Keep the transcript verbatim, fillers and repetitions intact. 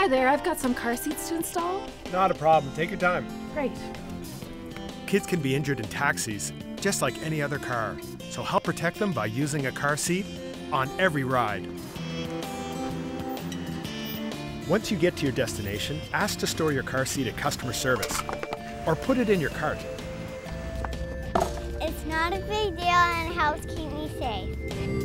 Hi there, I've got some car seats to install. Not a problem. Take your time. Great. Kids can be injured in taxis, just like any other car. So help protect them by using a car seat on every ride. Once you get to your destination, ask to store your car seat at customer service, or put it in your cart. It's not a big deal and helps keep me safe.